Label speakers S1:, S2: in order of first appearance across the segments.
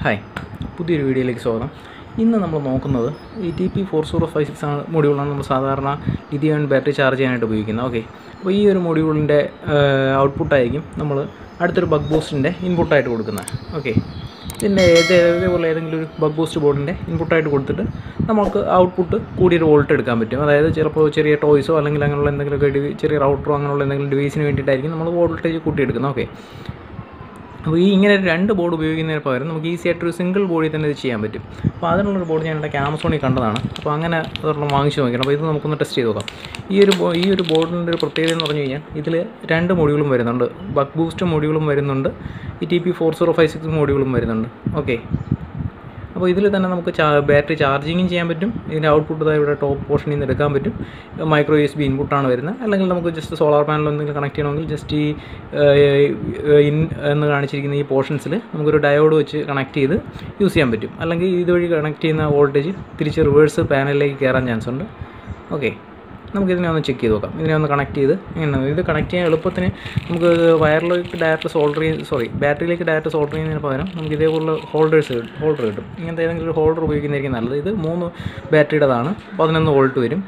S1: Hi, പുതിയൊരു വീഡിയോയിലേക്ക് സ്വാഗതം. ഇന്ന് നമ്മൾ നോക്കുന്നത് ഈ TP4056 മൊഡ്യൂളാണ് നമ്മൾ സാധാരണ ലിഥിയം ബാറ്ററി ചാർജ് ചെയ്യാനായിട്ട് ഉപയോഗിക്കുന്നത്. ഓക്കെ, അപ്പോൾ ഈ ഒരു മൊഡ്യൂളിൻ്റെ ഔട്ട്പുട്ടായിരിക്കും നമ്മൾ അടുത്തൊരു ബക്ക് ബൂസ്റ്റിൻ്റെ ഇൻപുട്ടായിട്ട് കൊടുക്കുന്നത്. ഓക്കെ, ഇതിൻ്റെ ഇതേപോലെ ഏതെങ്കിലും ഒരു ബക്ക് ബൂസ്റ്റ് ബോർഡിൻ്റെ ഇൻപുട്ടായിട്ട് കൊടുത്തിട്ട് നമുക്ക് ഔട്ട്പുട്ട് കൂടിയൊരു വോൾട്ട് എടുക്കാൻ പറ്റും. അതായത് ചിലപ്പോൾ ചെറിയ ടോയ്സോ അല്ലെങ്കിൽ അങ്ങനെയുള്ള എന്തെങ്കിലുമൊക്കെ ചെറിയ റൗട്ടറോ അങ്ങനെയുള്ള എന്തെങ്കിലും ഡിവൈസിന് വേണ്ടിയിട്ടായിരിക്കും നമ്മൾ വോൾട്ടേജ് കൂട്ടിയെടുക്കുന്നത്. ഓക്കെ, അപ്പോൾ ഇങ്ങനെ രണ്ട് ബോർഡ് ഉപയോഗിക്കുന്നതിന് പകരം നമുക്ക് ഈസി ആയിട്ടൊരു സിംഗിൾ ബോർഡിൽ തന്നെ ഇത് ചെയ്യാൻ പറ്റും. അപ്പോൾ അതിനുള്ളൊരു ബോർഡ് ഞാൻ ഇടയ്ക്ക് ആമസോണിൽ കണ്ടതാണ്. അപ്പോൾ അങ്ങനെ അതൊരെണ്ണം വാങ്ങിച്ച് നോക്കണം. അപ്പോൾ ഇത് നമുക്കൊന്ന് ടെസ്റ്റ് ചെയ്ത് നോക്കാം. ഈ ഒരു ബോർഡിൻ്റെ ഒരു പ്രത്യേകത എന്ന് പറഞ്ഞു കഴിഞ്ഞാൽ ഇതിൽ രണ്ട് മൊഡ്യൂളും വരുന്നുണ്ട്. ബക്ക് ബൂസ്റ്റ് മൊഡ്യൂളും വരുന്നുണ്ട്, ഈ TP4056 മൊഡ്യൂളും വരുന്നുണ്ട്. ഓക്കെ, അപ്പോൾ ഇതിൽ തന്നെ നമുക്ക് ബാറ്ററി ചാർജിങ്ങും ചെയ്യാൻ പറ്റും. ഇതിൻ്റെ ഔട്ട്പുട്ട് ഇവിടെ ടോപ്പ് പോർഷനിൽ നിന്ന് എടുക്കാൻ പറ്റും. മൈക്രോ USB ഇൻപുട്ടാണ് വരുന്നത്. അല്ലെങ്കിൽ നമുക്ക് ജസ്റ്റ് സോളാർ പാനൽ എന്തെങ്കിലും കണക്ട് ചെയ്യണമെങ്കിൽ ജസ്റ്റ് ഈ ഇൻ എന്ന് കാണിച്ചിരിക്കുന്ന ഈ പോർഷൻസിൽ നമുക്കൊരു ഡയോഡ് വെച്ച് കണക്ട് ചെയ്ത് യൂസ് ചെയ്യാൻ പറ്റും. അല്ലെങ്കിൽ ഇതുവഴി കണക്ട് ചെയ്യുന്ന വോൾട്ടേജ് തിരിച്ച് റിവേഴ്സ് പാനലിലേക്ക് കയറാൻ ചാൻസ് ഉണ്ട്. ഓക്കെ, നമുക്കിതിനെ ഒന്ന് ചെക്ക് ചെയ്ത് നോക്കാം. ഇതിനെ ഒന്ന് കണക്ട് ചെയ്ത് ഇങ്ങനെ ഇത് കണക്ട് ചെയ്യാൻ എളുപ്പത്തിന് നമുക്ക് വയറിലേക്ക് ഡയറക്റ്റ് ബാറ്ററിയിലേക്ക് ഡയറക്റ്റ് സോൾഡർ ചെയ്യുന്നതിന് പകരം നമുക്ക് ഇതേപോലുള്ള ഹോൾഡർ കിട്ടും. ഇങ്ങനത്തെ ഏതെങ്കിലും ഒരു ഹോൾഡർ ഉപയോഗിക്കുന്നതായിരിക്കും നല്ലത്. ഇത് 3 ബാറ്ററിയുടേതാണ്. 11 വോൾട്ട് വരും.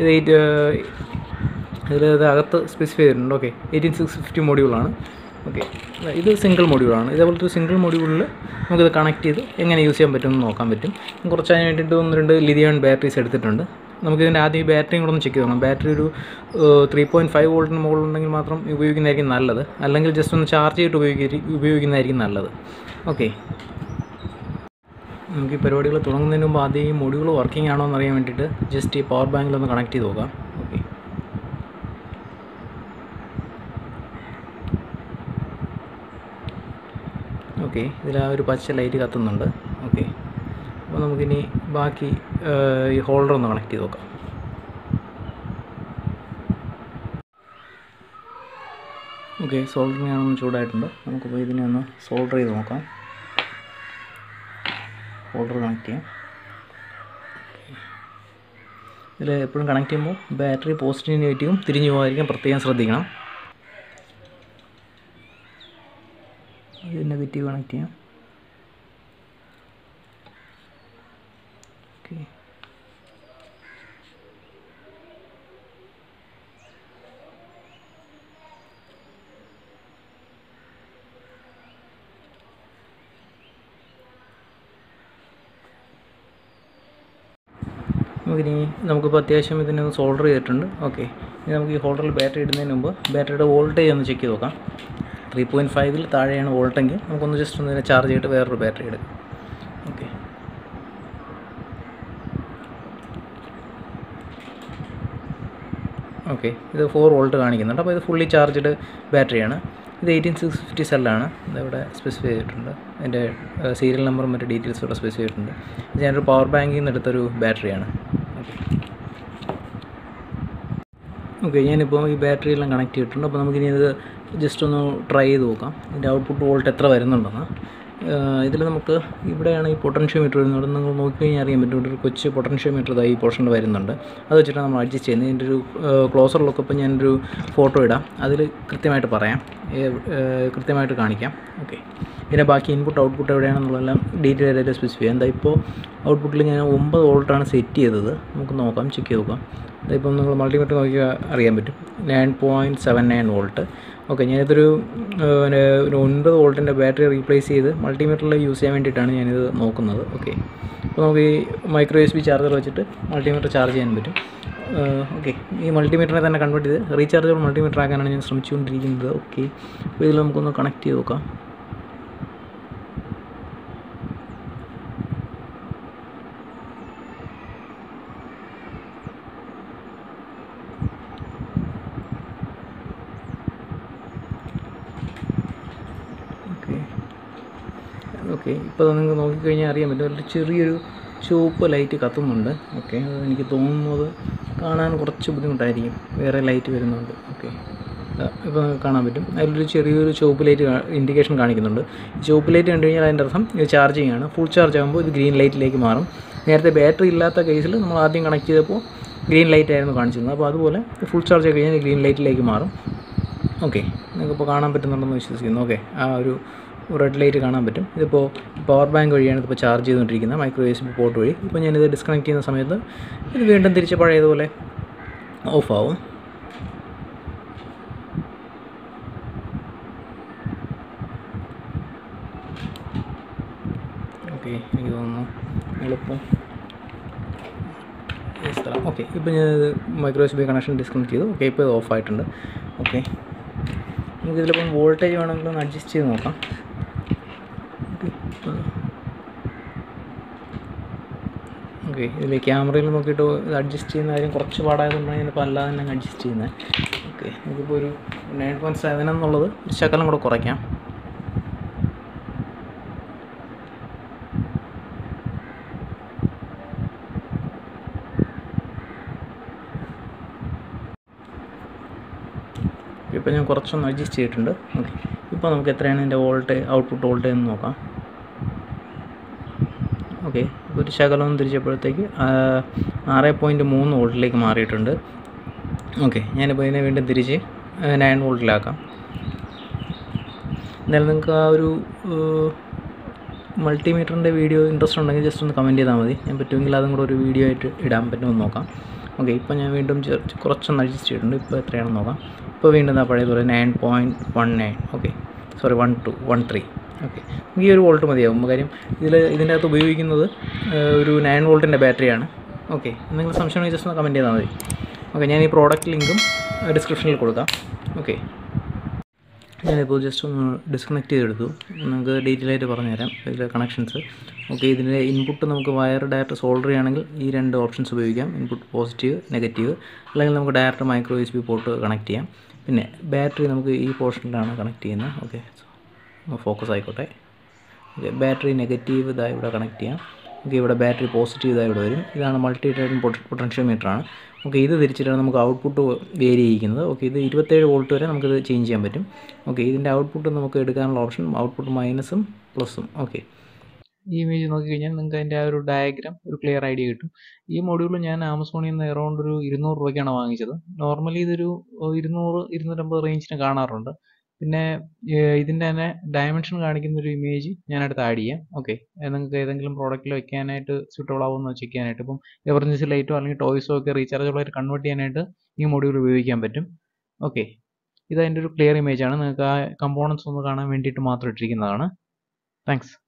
S1: ഇത് അകത്ത് സ്പെസിഫൈ ചെയ്തിട്ടുണ്ട്. ഓക്കെ, 18650 മൊഡ്യൂളാണ്. ഓക്കെ, ഇത് സിംഗിൾ മൊഡ്യൂളാണ്. ഇതേപോലത്തെ ഒരു സിംഗിൾ മൊഡ്യൂളിൽ നമുക്കിത് കണക്ട് ചെയ്ത് എങ്ങനെ യൂസ് ചെയ്യാൻ പറ്റുമെന്ന് നോക്കാൻ പറ്റും. കുറച്ച് അതിന് വേണ്ടിയിട്ട് 1-2 ലിഥിയം ബാറ്ററീസ് എടുത്തിട്ടുണ്ട്. നമുക്കിതിൻ്റെ ആദ്യം ഈ ബാറ്ററിയും കൂടെ ഒന്ന് ചെക്ക് ചെയ്ത് നോക്കാം. ബാറ്ററി ഒരു 3.5 വോൾട്ടിന് മുകളിലുണ്ടെങ്കിൽ മാത്രം ഉപയോഗിക്കുന്നതായിരിക്കും നല്ലത്. അല്ലെങ്കിൽ ജസ്റ്റ് ഒന്ന് ചാർജ് ചെയ്തിട്ട് ഉപയോഗിക്കുന്നതായിരിക്കും നല്ലത്. ഓക്കെ, നമുക്ക് ഈ പരിപാടികൾ തുടങ്ങുന്നതിന് മുമ്പ് ആദ്യം ഈ മൊഡ്യൂൾ വർക്കിംഗ് ആണോ എന്ന് അറിയാൻ വേണ്ടിയിട്ട് ജസ്റ്റ് ഈ പവർ ബാങ്കിലൊന്ന് കണക്ട് ചെയ്ത് നോക്കാം. ഓക്കെ, ഓക്കെ, ഇതിൽ ആ ഒരു പച്ച ലൈറ്റ് കത്തുന്നുണ്ട്. ഓക്കെ, അപ്പോൾ നമുക്കിനി ബാക്കി ഈ ഹോൾഡർ ഒന്ന് കണക്ട് ചെയ്ത് നോക്കാം. ഓക്കെ, സോൾഡറിങ് ആണെന്ന് ചൂടായിട്ടുണ്ട്. നമുക്കിപ്പോൾ ഇതിനെ ഒന്ന് സോൾഡർ ചെയ്ത് നോക്കാം. ഹോൾഡർ കണക്ട് ചെയ്യാം. ഇതിൽ എപ്പോഴും കണക്ട് ചെയ്യുമ്പോൾ ബാറ്ററി പോസിറ്റീവും നെഗറ്റീവും തിരിഞ്ഞു പോകാതിരിക്കാൻ പ്രത്യേകം ശ്രദ്ധിക്കണം. ഇത് നെഗറ്റീവ് കണക്ട് ചെയ്യാം. ഓക്കെ, നമുക്കിപ്പോൾ അത്യാവശ്യം ഇതിനെ ഒന്ന് സോൾഡർ ചെയ്തിട്ടുണ്ട്. ഓക്കെ, ഇനി നമുക്ക് ഈ ഹോൾഡറിൽ ബാറ്ററി ഇടുന്നതിന് മുമ്പ് ബാറ്ററിയുടെ വോൾട്ടേജ് ഒന്ന് ചെക്ക് ചെയ്ത് നോക്കാം. 3.5-ൽ താഴെയാണ് വോൾട്ടെങ്കിൽ നമുക്കൊന്ന് ജസ്റ്റ് ഒന്ന് ഇതിനെ ചാർജ് ചെയ്തിട്ട് വേറൊരു ബാറ്ററി എടുക്കാം. ഓക്കെ, ഓക്കെ, ഇത് 4 വോൾട്ട് കാണിക്കുന്നുണ്ട്. അപ്പോൾ ഇത് ഫുള്ളി ചാർജ്ഡ് ബാറ്ററിയാണ്. ഇത് 18650 സെല്ലാണ്. ഇതിവിടെ സ്പെസിഫൈ ചെയ്തിട്ടുണ്ട്. അതിൻ്റെ സീരിയൽ നമ്പറും മറ്റു ഡീറ്റെയിൽസും ഇവിടെ സ്പെസിഫൈ ചെയ്തിട്ടുണ്ട്. ഇത് ഞാനൊരു പവർ ബാങ്കിൽ നിന്ന് എടുത്തൊരു ബാറ്ററിയാണ്. ഓക്കെ, ഞാനിപ്പോൾ ഈ ബാറ്ററി എല്ലാം കണക്ട് ചെയ്തിട്ടുണ്ട്. അപ്പോൾ നമുക്കിനി ഇത് ജസ്റ്റ് ഒന്ന് ട്രൈ ചെയ്ത് നോക്കാം. ഇതിൻ്റെ ഔട്ട്പുട്ട് വോൾട്ട് എത്ര വരുന്നുണ്ടെന്ന്. ഇതിൽ നമുക്ക് ഇവിടെയാണ് ഈ പൊട്ടൻഷ്യോമീറ്റർ വരുന്നത്. ഇവിടെ നിങ്ങൾ നോക്കിക്കഴിഞ്ഞാൽ അറിയാൻ പറ്റും. ഇവിടെ ഒരു കൊച്ചു പൊട്ടൻഷ്യോമീറ്റർ ഈ പോർഷനിൽ വരുന്നുണ്ട്. അത് വെച്ചിട്ടാണ് നമ്മൾ അഡ്ജസ്റ്റ് ചെയ്യുന്നത്. ഇതിൻ്റെ ഒരു ക്ലോസറിലൊക്കെ ഇപ്പോൾ ഞാനൊരു ഫോട്ടോ ഇടാം. അതിൽ കൃത്യമായിട്ട് പറയാം, കൃത്യമായിട്ട് കാണിക്കാം. ഓക്കെ, ഇതിൻ്റെ ബാക്കി ഇൻപുട്ട് ഔട്ട്പുട്ട് എവിടെയാണെന്നുള്ളതെല്ലാം ഡീറ്റെയിൽ ആയിട്ട് സ്പെസിഫൈ ചെയ്യാം. എന്താ ഇപ്പോൾ ഔട്ട്പുട്ടിൽ ഞാൻ 9 വോൾട്ടാണ് സെറ്റ് ചെയ്തത്. നമുക്ക് നോക്കാം, ചെക്ക് ചെയ്ത് നോക്കാം. ഇപ്പം നിങ്ങൾ മൾട്ടിമീറ്റർ നോക്കിയാൽ അറിയാൻ പറ്റും, 9.79 വോൾട്ട്. ഓക്കെ, ഞാനിതൊരു 9 വോൾട്ടിൻ്റെ ബാറ്ററി റീപ്ലേസ് ചെയ്ത് മൾട്ടിമീറ്ററിൽ യൂസ് ചെയ്യാൻ വേണ്ടിയിട്ടാണ് ഞാനിത് നോക്കുന്നത്. ഓക്കെ, അപ്പോൾ നമുക്ക് ഈ മൈക്രോ USB ചാർജർ വെച്ചിട്ട് മൾട്ടിമീറ്റർ ചാർജ് ചെയ്യാൻ പറ്റും. ഓക്കെ, ഈ മൾട്ടിമീറ്ററിനെ തന്നെ കൺവേർട്ട് ചെയ്ത് റീചാർജബിൾ മൾട്ടിമീറ്റർ ആക്കാനാണ് ഞാൻ ശ്രമിച്ചുകൊണ്ടിരിക്കുന്നത്. ഓക്കെ, അപ്പോൾ ഇതിൽ നമുക്കൊന്ന് കണക്ട് ചെയ്ത് നോക്കാം. ഓക്കെ, ഇപ്പോൾ നിങ്ങൾക്ക് നോക്കിക്കഴിഞ്ഞാൽ അറിയാൻ പറ്റും, ഒരു ചെറിയൊരു ചുവപ്പ് ലൈറ്റ് കത്തുന്നുണ്ട്. ഓക്കെ, അത് എനിക്ക് തോന്നുന്നത് കാണാൻ കുറച്ച് ബുദ്ധിമുട്ടായിരിക്കും. വേറെ ലൈറ്റ് വരുന്നുണ്ട്. ഓക്കെ, ഇപ്പോൾ കാണാൻ പറ്റും. അതിലൊരു ചെറിയൊരു ചുവപ്പ് ലൈറ്റ് ഇൻഡിക്കേഷൻ കാണിക്കുന്നുണ്ട്. ചുവപ്പ് ലൈറ്റ് കണ്ടു കഴിഞ്ഞാൽ അതിൻ്റെ അർത്ഥം ഇത് ചാർജിങ് ആണ്. ഫുൾ ചാർജ് ആകുമ്പോൾ ഇത് ഗ്രീൻ ലൈറ്റിലേക്ക് മാറും. നേരത്തെ ബാറ്ററി ഇല്ലാത്ത കേസിൽ നമ്മൾ ആദ്യം കണക്ട് ചെയ്തപ്പോൾ ഗ്രീൻ ലൈറ്റ് ആയിരുന്നു കാണിച്ചിരുന്നത്. അപ്പോൾ അതുപോലെ ഫുൾ ചാർജ് ആയി കഴിഞ്ഞാൽ ഗ്രീൻ ലൈറ്റിലേക്ക് മാറും. ഓക്കെ, നിങ്ങൾക്കിപ്പോൾ കാണാൻ പറ്റുന്നുണ്ടെന്ന് വിശ്വസിക്കുന്നു. ഓക്കെ, ആ ഒരു റെഡ് ലൈറ്റ് കാണാൻ പറ്റും. ഇതിപ്പോൾ പവർ ബാങ്ക് വഴിയാണ് ഇതിപ്പോൾ ചാർജ് ചെയ്തുകൊണ്ടിരിക്കുന്നത്, മൈക്രോ USB പോർട്ട് വഴി. ഇപ്പോൾ ഞാനിത് ഡിസ്കണക്ട് ചെയ്യുന്ന സമയത്ത് ഇത് വീണ്ടും തിരിച്ച് പഴയതുപോലെ ഓഫാവും. ഓക്കെ, എനിക്ക് തോന്നുന്നു എളുപ്പം സ്ഥലം. ഓക്കെ, ഇപ്പോൾ ഞാൻ മൈക്രോ USB കണക്ഷൻ ഡിസ്കണക്ട് ചെയ്തു. ഓക്കെ, ഇപ്പോൾ ഇത് ഓഫായിട്ടുണ്ട്. ഓക്കെ, നമുക്കിതിലിപ്പം വോൾട്ടേജ് വേണമെങ്കിൽ ഒന്ന് അഡ്ജസ്റ്റ് ചെയ്ത് നോക്കാം. ഓക്കെ, ഇതിൽ ക്യാമറയിൽ നോക്കിയിട്ട് ഇത് അഡ്ജസ്റ്റ് ചെയ്യുന്ന കാര്യം കുറച്ച് പാടായതുകൊണ്ടാണ് ഞാനിപ്പോൾ അല്ലാതെ തന്നെ അഡ്ജസ്റ്റ് ചെയ്യുന്നത്. ഓക്കെ, നമുക്കിപ്പോൾ ഒരു 9.7 എന്നുള്ളത് ഒരു ശകലം കൂടെ കുറയ്ക്കാം. ഇപ്പോൾ ഞാൻ കുറച്ചൊന്ന് അഡ്ജസ്റ്റ് ചെയ്തിട്ടുണ്ട്. ഓക്കെ, ഇപ്പോൾ നമുക്ക് എത്രയാണ് എൻ്റെ ഔട്ട്പുട്ട് വോൾട്ടേജ് എന്ന് നോക്കാം. ഓക്കെ, ഒരു ശകലം തിരിച്ചപ്പോഴത്തേക്ക് 6.3 വോൾട്ടിലേക്ക് മാറിയിട്ടുണ്ട്. ഓക്കെ, ഞാനിപ്പോൾ ഇതിനെ വീണ്ടും തിരിച്ച് 9 വോൾട്ടിലാക്കാം. എന്നാലും നിങ്ങൾക്ക് ആ ഒരു മൾട്ടിമീറ്ററിൻ്റെ വീഡിയോ ഇൻട്രസ്റ്റ് ഉണ്ടെങ്കിൽ ജസ്റ്റ് ഒന്ന് കമൻറ്റ് ചെയ്താൽ മതി. ഞാൻ പറ്റുമെങ്കിൽ അതും കൂടെ ഒരു വീഡിയോ ആയിട്ട് ഇടാൻ പറ്റുമെന്ന് നോക്കാം. ഓക്കെ, ഇപ്പോൾ ഞാൻ വീണ്ടും കുറച്ചൊന്ന് അഡ്ജസ്റ്റ് ചെയ്തിട്ടുണ്ട്. ഇപ്പോൾ എത്രയാണെന്ന് നോക്കാം. ഇപ്പോൾ വീണ്ടും പഴയതുപോലെ 9.19. Okay, sorry 13. ഓക്കെ, ഈ ഒരു വോൾട്ട് മതിയാവും. കാര്യം ഇതിൻ്റെ അകത്ത് ഉപയോഗിക്കുന്നത് ഒരു 9 വോൾട്ടിൻ്റെ ബാറ്ററിയാണ്. ഓക്കെ, എന്തെങ്കിലും സംശയം ഉണ്ടെങ്കിൽ ജസ്റ്റ് ഒന്ന് കമൻറ്റ് ചെയ്താൽ മതി. ഓക്കെ, ഞാൻ ഈ പ്രോഡക്റ്റ് ലിങ്കും ഡിസ്ക്രിപ്ഷനിൽ കൊടുക്കാം. ഓക്കെ, ഞാനിപ്പോൾ ജസ്റ്റ് ഒന്ന് ഡിസ്കണക്ട് ചെയ്തെടുത്തു. നമുക്ക് ഡീറ്റെയിൽ ആയിട്ട് പറഞ്ഞുതരാം ഇതിലെ കണക്ഷൻസ്. ഓക്കെ, ഇതിൻ്റെ ഇൻപുട്ട് നമുക്ക് വയർ ഡയറക്റ്റ് സോൾഡർ ചെയ്യുകയാണെങ്കിൽ ഈ 2 ഓപ്ഷൻസ് ഉപയോഗിക്കാം. Input positive, negative. അല്ലെങ്കിൽ നമുക്ക് direct micro USB port connect ചെയ്യാം. പിന്നെ ബാറ്ററി നമുക്ക് ഈ പോർഷനിലാണ് കണക്ട് ചെയ്യുന്നത്. ഓക്കെ, ഫോക്കസ് ആയിക്കോട്ടെ. ഓക്കെ, ബാറ്ററി നെഗറ്റീവ് ഇതായി ഇവിടെ കണക്ട് ചെയ്യാം. ഓക്കെ, ഇവിടെ ബാറ്ററി പോസിറ്റീവ് ഇതായി ഇവിടെ വരും. ഇതാണ് മൾട്ടി ടൈം പൊട്ടൻഷ്യോമീറ്ററാണ്. ഓക്കെ, ഇത് തിരിച്ചിട്ടാണ് നമുക്ക് ഔട്ട്പുട്ട് വേരി ചെയ്യിക്കുന്നത്. ഓക്കെ, ഇത് 27 വോൾട്ട് വരെ നമുക്കിത് ചേഞ്ച് ചെയ്യാൻ പറ്റും. ഓക്കെ, ഇതിൻ്റെ ഔട്ട്പുട്ട് നമുക്ക് എടുക്കാനുള്ള ഓപ്ഷൻ ഔട്ട്പുട്ട് മൈനസും പ്ലസും. ഓക്കെ, ഈ ഇമേജ് നോക്കിക്കഴിഞ്ഞാൽ നിങ്ങൾക്ക് അതിൻ്റെ ആ ഒരു ഡയഗ്രാം ഒരു ക്ലിയർ ഐഡിയ കിട്ടും. ഈ മൊഡ്യൂൾ ഞാൻ ആമസോണിൽ നിന്ന് അറൗണ്ട് ഒരു 200 രൂപയ്ക്കാണ് വാങ്ങിച്ചത്. നോർമലി ഇതൊരു 200-250 റേഞ്ചിന് കാണാറുണ്ട്. പിന്നെ ഇതിൻ്റെ തന്നെ ഡയമെൻഷൻ കാണിക്കുന്ന ഒരു ഇമേജ് ഞാനടുത്ത് ആഡ് ചെയ്യാം. ഓക്കെ, നിങ്ങൾക്ക് ഏതെങ്കിലും പ്രോഡക്റ്റിൽ വെക്കാനായിട്ട് സ്യൂട്ടബിൾ ആവുമെന്ന് ചെക്ക് ചെയ്യാനായിട്ട്. ഇപ്പം എമർജൻസി ലൈറ്റോ അല്ലെങ്കിൽ ടോയ്സോ ഒക്കെ റീചാർജബിൾ ആയിട്ട് കൺവേർട്ട് ചെയ്യാനായിട്ട് ഈ മൊഡ്യൂൾ ഉപയോഗിക്കാൻ പറ്റും. ഓക്കെ, ഇത് അതിൻ്റെ ഒരു ക്ലിയർ ഇമേജാണ്. നിങ്ങൾക്ക് ആ കമ്പോണൻസ് ഒന്ന് കാണാൻ വേണ്ടിയിട്ട് മാത്രം ഇട്ടിരിക്കുന്നതാണ്. താങ്ക്സ്.